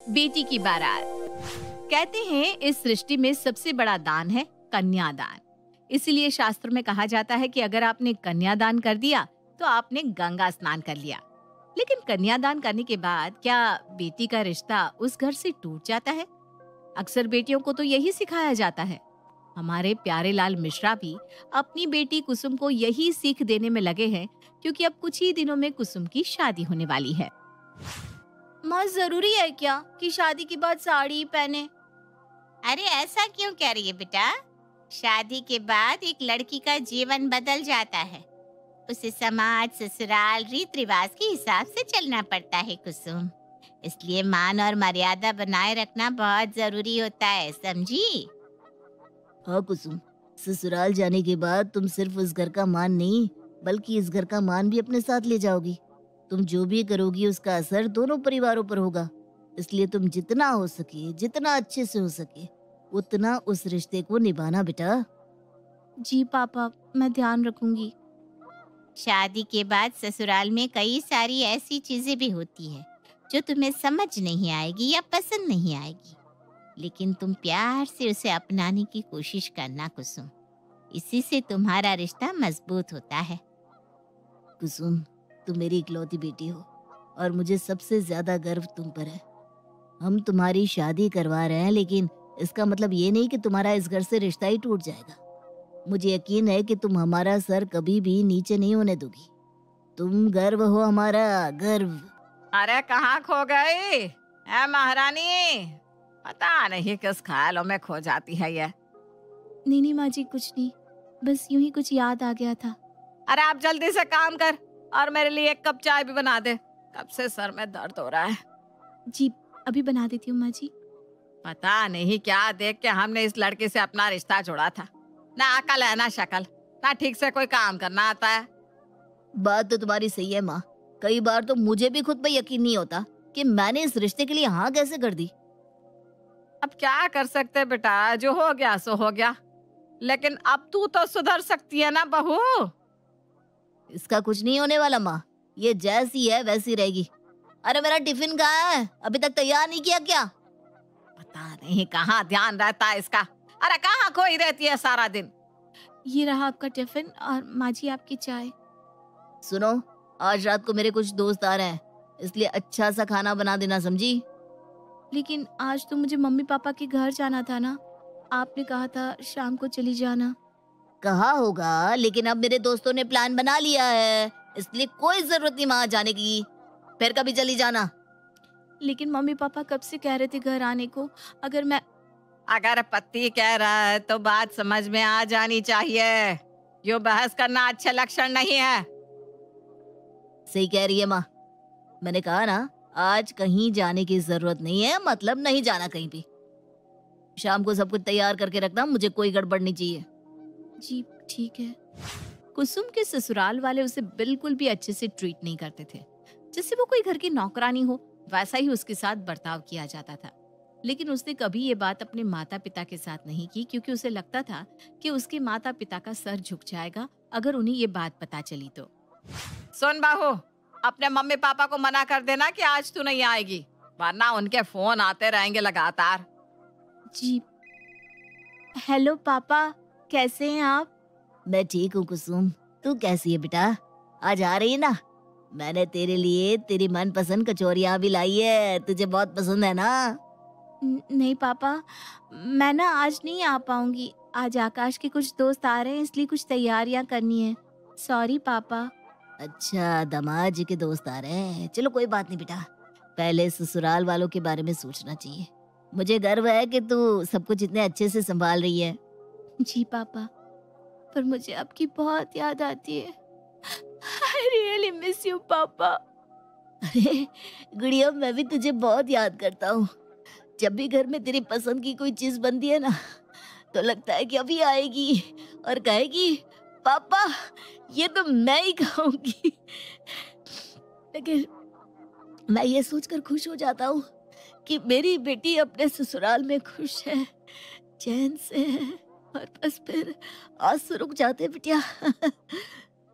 बेटी की बारात। कहते हैं इस सृष्टि में सबसे बड़ा दान है कन्यादान। इसीलिए शास्त्र में कहा जाता है कि अगर आपने कन्यादान कर दिया तो आपने गंगा स्नान कर लिया। लेकिन कन्यादान करने के बाद क्या बेटी का रिश्ता उस घर से टूट जाता है? अक्सर बेटियों को तो यही सिखाया जाता है। हमारे प्यारे लाल मिश्रा भी अपनी बेटी कुसुम को यही सीख देने में लगे हैं, क्योंकि अब कुछ ही दिनों में कुसुम की शादी होने वाली है। माँ, जरूरी है क्या कि शादी के बाद साड़ी पहने? अरे ऐसा क्यों कह रही है बेटा? शादी के बाद एक लड़की का जीवन बदल जाता है। उसे समाज, ससुराल, रीत रिवाज के हिसाब से चलना पड़ता है कुसुम। इसलिए मान और मर्यादा बनाए रखना बहुत जरूरी होता है, समझी? हाँ कुसुम, ससुराल जाने के बाद तुम सिर्फ उस घर का मान नहीं बल्कि इस घर का मान भी अपने साथ ले जाओगी। तुम जो भी करोगी उसका असर दोनों परिवारों पर होगा। इसलिए तुम जितना हो सके, जितना अच्छे से हो सके, उतना उस रिश्ते को निभाना बेटा। जी पापा, मैं ध्यान रखूंगी। शादी के बाद ससुराल में कई सारी ऐसी चीजें भी होती है जो तुम्हें समझ नहीं आएगी या पसंद नहीं आएगी, लेकिन तुम प्यार से उसे अपनाने की कोशिश करना कुसुम। इसी से तुम्हारा रिश्ता मजबूत होता है। कुसुम, तुम मेरी इकलौती बेटी हो और मुझे सबसे ज्यादा गर्व तुम पर है। हम तुम्हारी शादी करवा रहे हैं, लेकिन इसका मतलब ये नहीं कि तुम्हारा इस घर से रिश्ता ही टूट जाएगा। मुझे यकीन है कि तुम हमारा सर कभी भी नीचे नहीं होने दोगी। तुम गर्व हो, हमारा गर्व। अरे कहाँ खो गई है महारानी? पता नहीं किस ख्यालों में खो जाती है ये। नहीं माँ जी, कुछ नहीं, बस यूं ही कुछ याद आ गया था। अरे आप जल्दी से काम कर और मेरे लिए एक कप चाय भी बना दे। कब से सर में दर्द हो रहा है। जी, अभी बना देती हूँ माँ जी। पता नहीं क्या देख के हमने इस लड़के से अपना रिश्ता जोड़ा था। ना अकल है ना शक्ल, ना ठीक से कोई काम करना आता है। बात तो तुम्हारी सही है माँ। कई बार तो मुझे भी खुद पे यकीन नहीं होता कि मैंने इस रिश्ते के लिए हाँ कैसे कर दी। अब क्या कर सकते बेटा, जो हो गया सो हो गया। लेकिन अब तू तो सुधर सकती है ना बहू। इसका कुछ नहीं होने वाला माँ, ये जैसी है वैसी रहेगी। अरे मेरा टिफिन कहाँ है? अभी तक तैयार नहीं किया क्या? पता नहीं कहाँ ध्यान रहता है इसका। अरे कहाँ खोई रहती है सारा दिन। ये रहा आपका टिफिन और माँ जी आपकी चाय। सुनो, आज रात को मेरे कुछ दोस्त आ रहे हैं, इसलिए अच्छा सा खाना बना देना, समझी? लेकिन आज तो मुझे मम्मी पापा के घर जाना था ना। आपने कहा था शाम को चली जाना। कहा होगा, लेकिन अब मेरे दोस्तों ने प्लान बना लिया है, इसलिए कोई जरूरत नहीं वहां जाने की। फिर कभी चली जाना। लेकिन मम्मी पापा कब से कह रहे थे घर आने को। अगर पति कह रहा है तो बात समझ में आ जानी चाहिए। यो बहस करना अच्छे लक्षण नहीं है। सही कह रही है माँ। मैंने कहा ना, आज कहीं जाने की जरूरत नहीं है, मतलब नहीं जाना कहीं भी। शाम को सब कुछ तैयार करके रखना, मुझे कोई गड़बड़ नहीं चाहिए। जी ठीक है। कुसुम के ससुराल वाले उसे बिल्कुल भी अच्छे से ट्रीट नहीं करते थे। जैसे वो कोई घर की नौकरानी हो, वैसा ही उसके साथ बर्ताव किया जाता था। लेकिन उसने कभी ये बात अपने माता पिता के साथ नहीं की, क्योंकि उसे लगता था कि उसके माता पिता का सर झुक जाएगा अगर उन्हें ये बात पता चली तो। सुन बहू, अपने मम्मी पापा को मना कर देना कि आज तू नहीं आएगी, वरना उनके फोन आते रहेंगे लगातार। जी। हेलो पापा, कैसे हैं आप? मैं ठीक हूँ कुसुम, तू कैसी है बेटा? आज आ रही है ना? मैंने तेरे लिए तेरी मनपसंद कचौरियाँ भी लाई है, तुझे बहुत पसंद है ना? नहीं पापा, मैं ना आज नहीं आ पाऊंगी। आज आकाश के कुछ दोस्त आ रहे हैं, इसलिए कुछ तैयारियां करनी है। सॉरी पापा। अच्छा, दामाद जी के दोस्त आ रहे हैं। चलो कोई बात नहीं बेटा, पहले ससुराल वालों के बारे में सोचना चाहिए। मुझे गर्व है कि तू सब कुछ इतने अच्छे से संभाल रही है। जी पापा, पर मुझे आपकी बहुत याद आती है। I really miss you पापा। अरे गुड़िया, मैं भी तुझे बहुत याद करता हूँ। जब भी घर में तेरी पसंद की कोई चीज बनती है ना, तो लगता है कि अभी आएगी और कहेगी पापा ये तो मैं ही खाऊंगी। लेकिन मैं ये सोचकर खुश हो जाता हूँ कि मेरी बेटी अपने ससुराल में खुश है, चैन से है, और बस फिर आंसू रुक जाते बिटिया।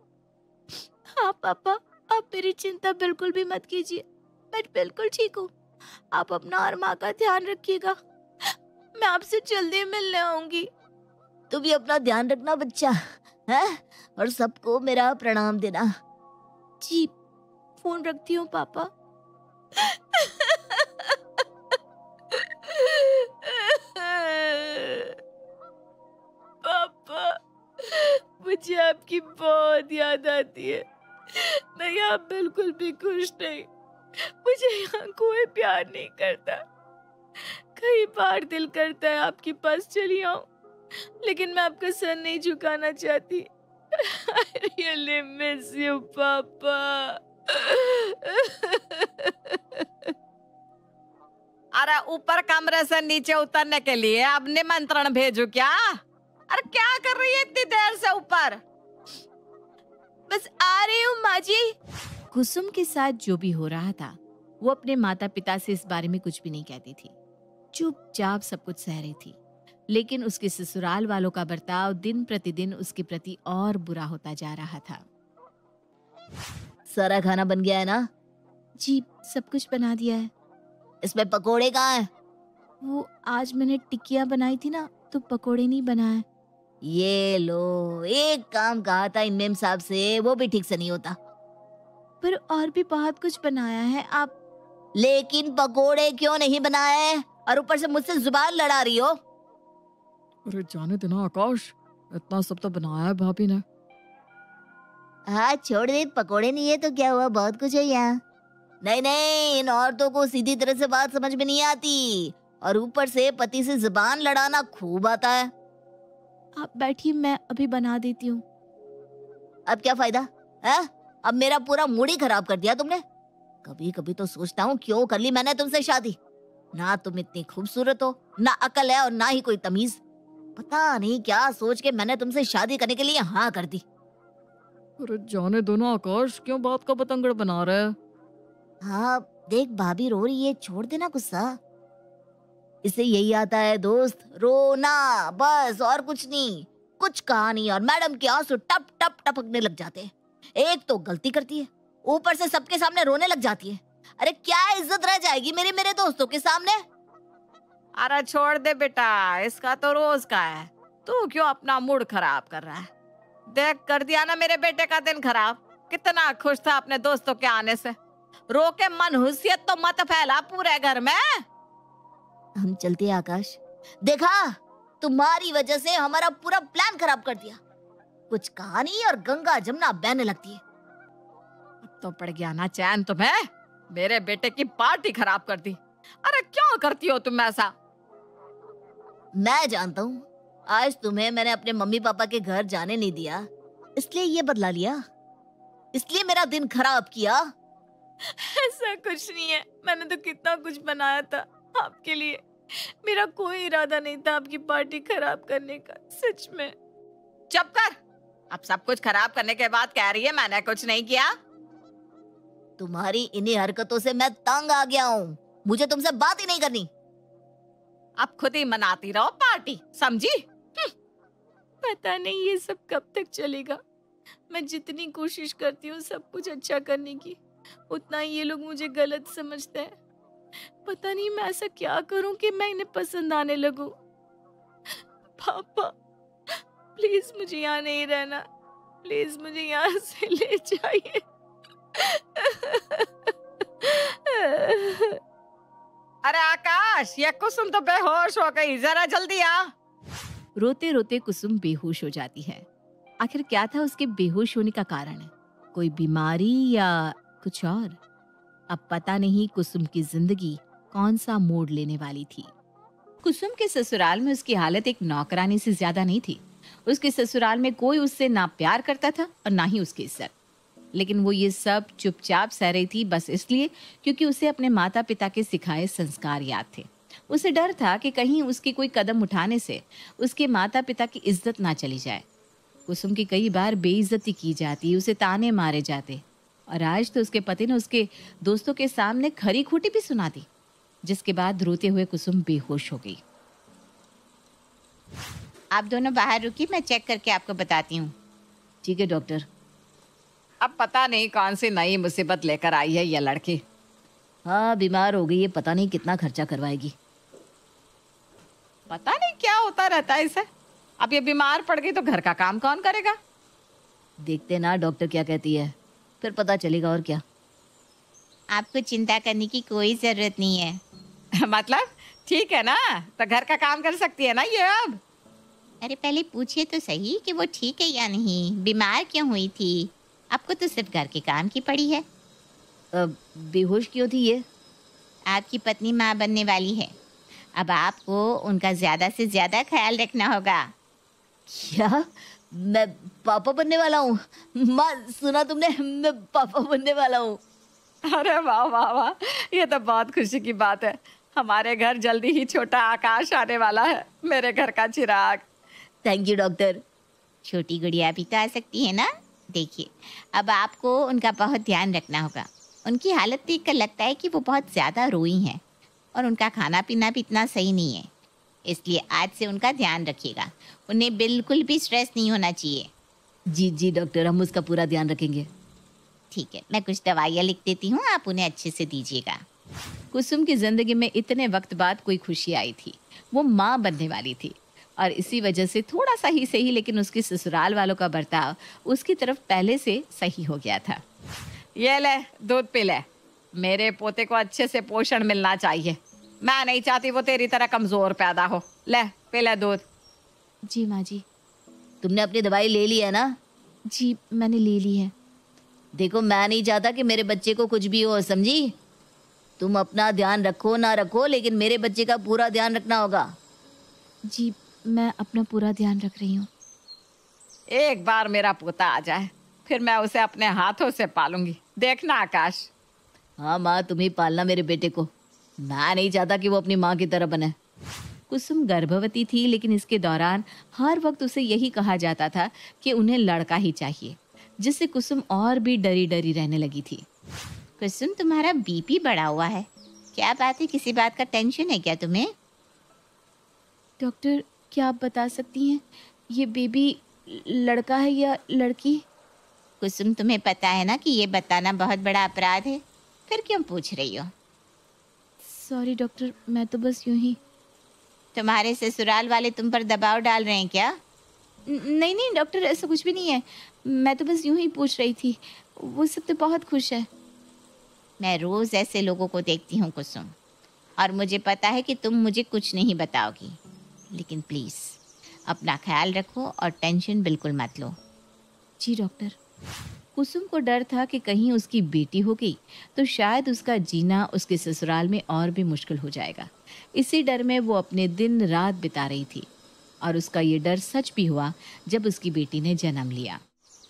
हाँ पापा, आप मेरी चिंता बिल्कुल भी मत कीजिए, मैं बिल्कुल ठीक हूँ। आप अपना और माँ का ध्यान रखिएगा। मैं आपसे जल्दी मिलने आऊंगी। तू भी अपना ध्यान रखना बच्चा, है? और सबको मेरा प्रणाम देना। जी, फोन रखती हूँ पापा। पापा, मुझे आपकी बहुत याद आती है। मैं यहाँ बिल्कुल भी खुश नहीं। मुझे यहाँ कोई प्यार नहीं करता। कई बार दिल करता है आपके पास चली आऊं, लेकिन मैं आपका सर नहीं झुकाना चाहती। I really miss you, पापा। अरे ऊपर कमरे से नीचे उतरने के लिए अब निमंत्रण भेजू क्या? अरे क्या कर रही है इतनी देर से ऊपर? बस आ रही हूँ माँ जी। कुसुम के साथ जो भी हो रहा था, वो अपने माता पिता से इस बारे में कुछ भी नहीं कहती थी। चुपचाप सब कुछ सह रही थी। लेकिन उसके ससुराल वालों का बर्ताव दिन प्रतिदिन उसके प्रति और बुरा होता जा रहा था। सारा खाना बन गया है ना? जी, सब कुछ बना दिया है। इसमें पकोड़े कहाँ हैं? वो आज मैंने टिक्कियाँ बनाई थी ना, तो पकोड़े नहीं बनाए। ये लो, एक काम कहा था इमाम साहब से, वो भी ठीक से नहीं होता। पर और भी बहुत कुछ बनाया है आप। लेकिन पकोड़े क्यों नहीं बनाए? और ऊपर से मुझसे जुबान लड़ा रही हो। अरे जाने देना आकाश, इतना सब तो बनाया है भाभी ने। हाँ छोड़ दे, पकोड़े नहीं है तो क्या हुआ, बहुत कुछ है यहाँ। नहीं नहीं, इन औरतों को सीधी तरह से बात समझ में नहीं आती, और ऊपर से पति से जुबान लड़ाना खूब आता है। आप बैठिए, मैं अभी बना देती हूँ। अब क्या फायदा है? अब मेरा पूरा मूड ही खराब कर दिया तुमने। कभी कभी तो सोचता हूँ क्यों कर ली मैंने तुमसे शादी। ना तुम इतनी खूबसूरत हो, ना अकल है और ना ही कोई तमीज। पता नहीं क्या सोच के मैंने तुमसे शादी करने के लिए हाँ कर दी। अरे जाने दो ना आकाश, क्यों बात का बतंगड़ बना रहा है? हाँ देख, भाभी रो रही है, छोड़ देना गुस्सा। इसे यही आता है दोस्त, रोना बस, और कुछ नहीं। कुछ कहा नहीं और मैडम के आंसू टप टप टपकने लग जाते हैं। एक तो गलती करती है, ऊपर से सबके सामने रोने लग जाती है। अरे क्या इज्जत रह जाएगी मेरे दोस्तों के सामने? अरे छोड़ दे बेटा, इसका तो रोज का है। तू क्यों अपना मूड खराब कर रहा है? देख, कर दिया ना मेरे बेटे का दिन खराब। कितना खुश था अपने दोस्तों के आने से। रो के मनहूसियत तो मत फैला पूरे घर में। हम चलते हैं आकाश। देखा, तुम्हारी वजह से हमारा पूरा प्लान खराब कर दिया। कुछ कहानी और गंगा जमुना बहने लगती है। अब तो पड़ गया ना चैन तुम्हें? मेरे बेटे की पार्टी खराब कर दी। अरे क्यों करती हो तुम ऐसा? मैं जानता हूँ, आज तुम्हें मैंने अपने मम्मी पापा के घर जाने नहीं दिया, इसलिए ये बदला लिया, इसलिए मेरा दिन खराब किया। ऐसा कुछ नहीं है, मैंने तो कितना कुछ बनाया था आपके लिए। मेरा कोई इरादा नहीं था आपकी पार्टी खराब करने का, सच में। चुप कर। अब सब कुछ खराब करने के बाद कह रही है मैंने कुछ नहीं किया। तुम्हारी इन्हीं हरकतों से मैं तंग आ गया हूँ। मुझे तुमसे बात ही नहीं करनी। अब खुद ही मनाती रहो पार्टी, समझी? पता नहीं ये सब कब तक चलेगा। मैं जितनी कोशिश करती हूँ सब कुछ अच्छा करने की, उतना ही ये लोग मुझे गलत समझते हैं। पता नहीं मैं ऐसा क्या करूं कि मैं इन्हें पसंद आने लगूं। पापा प्लीज मुझे यहाँ नहीं रहना, प्लीज मुझे यहाँ से ले जाइए। अरे आकाश, ये कुसुम तो बेहोश हो गई, जरा जल्दी आ। रोते रोते कुसुम बेहोश हो जाती है। आखिर क्या था उसके बेहोश होने का कारण? कोई बीमारी या कुछ और? अब पता नहीं कुसुम की जिंदगी कौन सा मोड़ लेने वाली थी। कुसुम के ससुराल में उसकी हालत एक नौकरानी से ज्यादा नहीं थी। उसके ससुराल में कोई उससे ना प्यार करता था और ना ही उसकी इज्जत। लेकिन वो ये सब चुपचाप सह रही थी, बस इसलिए क्योंकि उसे अपने माता पिता के सिखाए संस्कार याद थे। उसे डर था कि कहीं उसकी कोई कदम उठाने से उसके माता पिता की इज्जत ना चली जाए। कुसुम की कई बार बेइज्जती की जाती, उसे ताने मारे जाते, और आज तो उसके पति ने उसके दोस्तों के सामने खरी खोटी भी सुना दी, जिसके बाद रोते हुए कुसुम बेहोश हो गई। आप दोनों बाहर रुकिए, मैं चेक करके आपको बताती हूँ। ठीक है डॉक्टर। अब पता नहीं कौन सी नई मुसीबत लेकर आई है ये लड़की। हाँ बीमार हो गई है, पता नहीं कितना खर्चा करवाएगी। पता नहीं क्या होता रहता है इसे। अब ये बीमार पड़ गई तो घर का काम कौन करेगा? देखते ना डॉक्टर क्या कहती है, फिर पता चलेगा और क्या। आपको चिंता करने की कोई जरूरत नहीं है। मतलब ठीक है ना, तो घर का काम कर सकती है ना ये अब। अरे पहले पूछिए तो सही कि वो ठीक है या नहीं, बीमार क्यों हुई थी। आपको तो सिर्फ घर के काम की पड़ी है। बेहोश क्यों थी ये? आपकी पत्नी माँ बनने वाली है, अब आपको उनका ज्यादा से ज्यादा ख्याल रखना होगा। क्या मैं पापा बनने वाला हूँ? माँ सुना तुमने, मैं पापा बनने वाला हूँ। अरे वाह वाह वाह, ये तो बहुत खुशी की बात है। हमारे घर जल्दी ही छोटा आकाश आने वाला है, मेरे घर का चिराग। Thank you doctor. छोटी गुड़िया भी तो आ सकती है ना। देखिए अब आपको उनका बहुत ध्यान रखना होगा। उनकी हालत देखकर लगता है कि वो बहुत ज़्यादा रोई हैं और उनका खाना पीना भी इतना सही नहीं है, इसलिए आज से उनका ध्यान रखिएगा। उन्हें बिल्कुल भी स्ट्रेस नहीं होना चाहिए। जी जी डॉक्टर, हम उसका पूरा ध्यान रखेंगे। ठीक है, मैं कुछ दवाइयाँ लिख देती हूँ, आप उन्हें अच्छे से दीजिएगा। कुसुम की जिंदगी में इतने वक्त बाद कोई खुशी आई थी। वो माँ बनने वाली थी और इसी वजह से थोड़ा सा ही सही, लेकिन उसकी ससुराल वालों का बर्ताव उसकी तरफ पहले से सही हो गया था। ये ले दूध पी ले, मेरे पोते को अच्छे से पोषण मिलना चाहिए। मैं नहीं चाहती वो तेरी तरह कमजोर पैदा हो। ले पी ले दूध। जी माँ जी। तुमने अपनी दवाई ले ली है ना? जी मैंने ले ली है। देखो मैं नहीं चाहता कि मेरे बच्चे को कुछ भी हो, समझी? तुम अपना ध्यान रखो ना रखो, लेकिन मेरे बच्चे का पूरा ध्यान रखना होगा। जी मैं अपना पूरा ध्यान रख रही हूँ। एक बार मेरा पोता आ जाए फिर मैं उसे अपने हाथों से पालूंगी, देखना आकाश। हाँ माँ, तुम ही पालना मेरे बेटे को। मैं नहीं चाहता कि वो अपनी माँ की तरह बने। कुसुम गर्भवती थी, लेकिन इसके दौरान हर वक्त उसे यही कहा जाता था कि उन्हें लड़का ही चाहिए, जिससे कुसुम और भी डरी डरी रहने लगी थी। कुसुम तुम्हारा बीपी बढ़ा हुआ है, क्या बात है? किसी बात का टेंशन है क्या तुम्हें? डॉक्टर क्या आप बता सकती हैं ये बेबी लड़का है या लड़की? कुसुम तुम्हें पता है ना कि ये बताना बहुत बड़ा अपराध है, फिर क्यों पूछ रही हो? सॉरी डॉक्टर, मैं तो बस यूं ही। तुम्हारे ससुराल वाले तुम पर दबाव डाल रहे हैं क्या? नहीं नहीं डॉक्टर, ऐसा कुछ भी नहीं है, मैं तो बस यूं ही पूछ रही थी। वो सब तो बहुत खुश है। मैं रोज ऐसे लोगों को देखती हूँ कुसुम, और मुझे पता है कि तुम मुझे कुछ नहीं बताओगी, लेकिन प्लीज अपना ख्याल रखो और टेंशन बिल्कुल मत लो। जी डॉक्टर। कुसुम को डर था कि कहीं उसकी बेटी हो गई तो शायद उसका जीना उसके ससुराल में और भी मुश्किल हो जाएगा। इसी डर में वो अपने दिन रात बिता रही थी, और उसका ये डर सच भी हुआ जब उसकी बेटी ने जन्म लिया।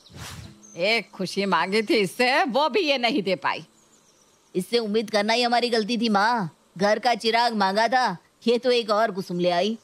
एक खुशी मांगी थी इससे, वो भी ये नहीं दे पाई। इससे उम्मीद करना ही हमारी गलती थी माँ। घर का चिराग मांगा था, ये तो एक और कुसुम ले आई।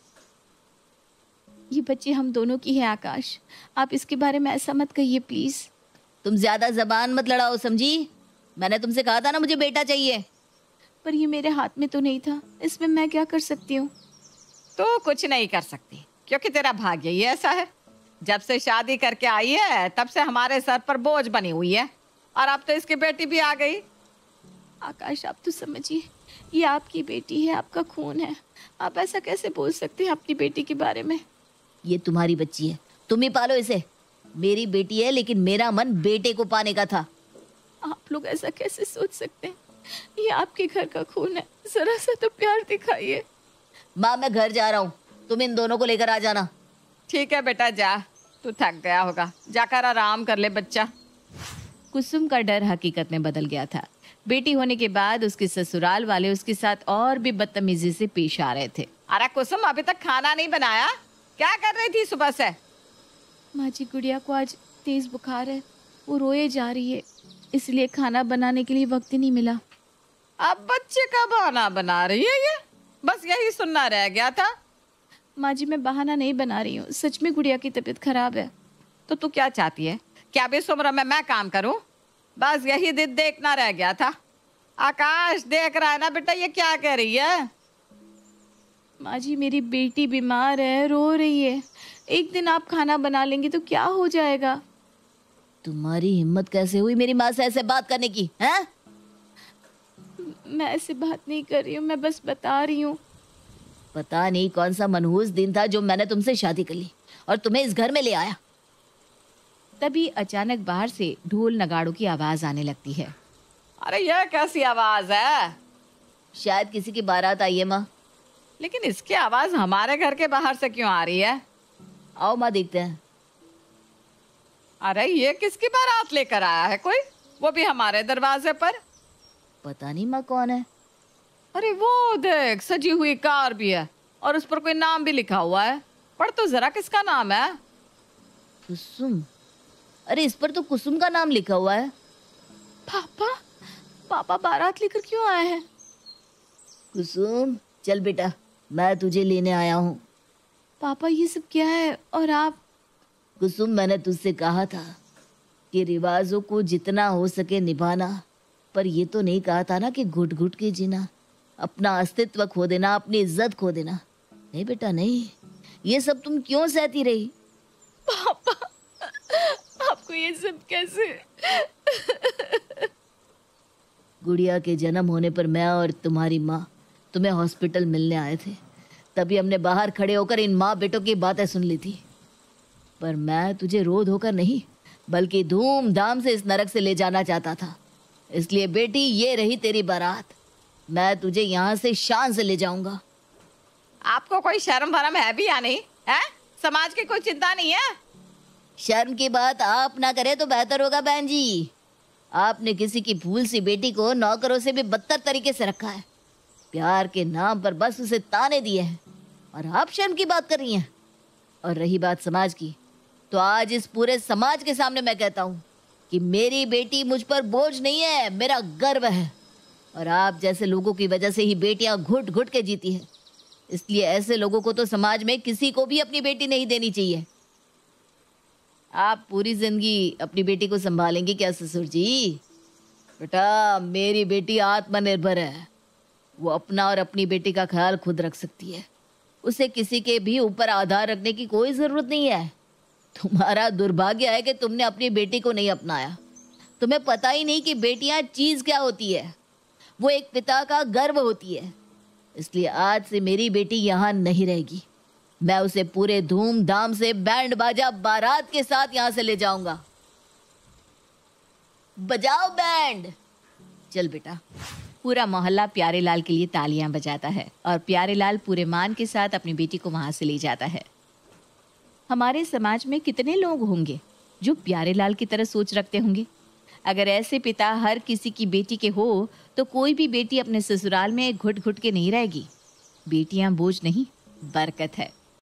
ये बच्ची हम दोनों की है आकाश, आप इसके बारे में ऐसा मत कहिए प्लीज। तुम ज्यादा जबान मत लड़ाओ, समझी? मैंने तुमसे कहा था ना मुझे बेटा चाहिए। पर ये मेरे हाथ में तो नहीं था, इसमें मैं क्या कर सकती हूँ? तो कुछ नहीं कर सकती, क्योंकि तेरा भाग्य ही ऐसा है। जब से शादी करके आई है तब से हमारे सर पर बोझ बनी हुई है, और अब तो इसकी बेटी भी आ गई। आकाश आप तो समझिए, ये आपकी बेटी है, आपका खून है, आप ऐसा कैसे बोल सकते हैं अपनी बेटी के बारे में? ये तुम्हारी बच्ची है, तुम ही पालो इसे। मेरी बेटी है, लेकिन मेरा मन बेटे को पाने का था। आप लोग ऐसा कैसे सोच सकते हैं? ये आपके घर का खून है, जरा सा तो प्यार दिखाइए। माँ मैं घर जा रहा हूँ, तुम इन दोनों को लेकर आ जाना। ठीक है बेटा, जा, तू थक गया होगा, जाकर आराम कर ले बच्चा। कुसुम का डर हकीकत में बदल गया था। बेटी होने के बाद उसके ससुराल वाले उसके साथ और भी बदतमीजी से पेश आ रहे थे। अरे कुसुम, अभी तक खाना नहीं बनाया? क्या कर रही थी सुबह से? माँ जी, गुड़िया को आज तेज बुखार है, वो रोए जा रही है, इसलिए खाना बनाने के लिए वक्त ही नहीं मिला। अब बच्चे का बहाना बना रही है ये? बस यही सुनना रह गया था। माँ जी मैं बहाना नहीं बना रही हूँ, सच में गुड़िया की तबीयत खराब है। तो तू क्या चाहती है? क्या अभी इस उम्र में मैं काम करूं? बस यही दिन देखना रह गया था। आकाश देख रहा है ना बेटा, ये क्या कह रही है? माँ जी मेरी बेटी बीमार है, रो रही है, एक दिन आप खाना बना लेंगी तो क्या हो जाएगा? तुम्हारी हिम्मत कैसे हुई मेरी माँ से ऐसे बात करने की? हैं? मैं ऐसे बात नहीं कर रही हूँ, मैं बस बता रही हूँ। पता नहीं कौन सा मनहूस दिन था जो मैंने तुमसे शादी कर ली और तुम्हें इस घर में ले आया। तभी अचानक बाहर से ढोल नगाड़ों की आवाज आने लगती है। अरे यह कैसी आवाज है? शायद किसी की बारात आई है माँ। लेकिन इसकी आवाज हमारे घर के बाहर से क्यों आ रही है? आओ माँ देखते हैं। अरे ये किसकी बारात लेकर आया है कोई, वो भी हमारे दरवाजे पर? पता नहीं माँ कौन है। अरे वो देख, सजी हुई कार भी है और उस पर कोई नाम भी लिखा हुआ है। पढ़ तो जरा, किसका नाम है? कुसुम। अरे इस पर तो कुसुम का नाम लिखा हुआ है। पापा, पापा बारात लेकर क्यों आए हैं? कुसुम चल बेटा, मैं तुझे लेने आया हूँ। पापा ये सब क्या है? और आप? कुसुम मैंने तुझसे कहा था कि रिवाजों को जितना हो सके निभाना, पर ये तो नहीं कहा था ना कि घुट घुट के जीना, अपना अस्तित्व खो देना, अपनी इज्जत खो देना। नहीं बेटा नहीं, ये सब तुम क्यों सहती रही? पापा, आपको ये सब कैसे? गुड़िया के जन्म होने पर मैं और तुम्हारी माँ तुम्हें हॉस्पिटल मिलने आए थे। तभी हमने बाहर खड़े होकर इन माँ बेटों की बातें सुन ली थी। पर मैं तुझे रो धोकर नहीं, बल्कि धूमधाम से इस नरक से ले जाना चाहता था। इसलिए बेटी ये रही तेरी बारात। मैं तुझे यहाँ से शान से ले जाऊंगा। आपको कोई शर्म भरम है भी या नहीं है? समाज की कोई चिंता नहीं है? शर्म की बात आप ना करें तो बेहतर होगा बहन जी। आपने किसी की फूल सी बेटी को नौकरों से भी बदतर तरीके से रखा है। प्यार के नाम पर बस उसे ताने दिए हैं और आप शर्म की बात कर रही हैं। और रही बात समाज की, तो आज इस पूरे समाज के सामने मैं कहता हूँ कि मेरी बेटी मुझ पर बोझ नहीं है, मेरा गर्व है। और आप जैसे लोगों की वजह से ही बेटियां घुट घुट के जीती हैं। इसलिए ऐसे लोगों को तो समाज में किसी को भी अपनी बेटी नहीं देनी चाहिए। आप पूरी जिंदगी अपनी बेटी को संभालेंगी क्या ससुर जी? बेटा मेरी बेटी आत्मनिर्भर है। वो अपना और अपनी बेटी का ख्याल खुद रख सकती है। उसे किसी के भी ऊपर आधार रखने की कोई जरूरत नहीं है। तुम्हारा दुर्भाग्य है कि तुमने अपनी बेटी को नहीं अपनाया। तुम्हें पता ही नहीं कि बेटियां चीज क्या होती है। वो एक पिता का गर्व होती है। इसलिए आज से मेरी बेटी यहाँ नहीं रहेगी। मैं उसे पूरे धूमधाम से बैंड बाजा बारात के साथ यहाँ से ले जाऊंगा। बजाओ बैंड। चल बेटा। पूरा मोहल्ला प्यारेलाल के लिए तालियां बजाता है और प्यारेलाल पूरे मान के साथ अपनी बेटी को वहां से ले जाता है। हमारे समाज में कितने लोग होंगे जो प्यारेलाल की तरह सोच रखते होंगे? अगर ऐसे पिता हर किसी की बेटी के हो तो कोई भी बेटी अपने ससुराल में घुट घुट के नहीं रहेगी। बेटियां बोझ नहीं, बरकत है।